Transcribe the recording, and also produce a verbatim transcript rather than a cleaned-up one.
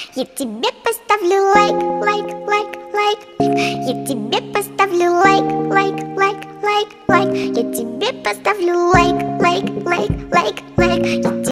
Я тебе поставлю лайк, лайк, лайк, лайк. Я тебе поставлю лайк, лайк, лайк, лайк, лайк. Я тебе поставлю лайк, лайк, лайк, лайк, лайк. Я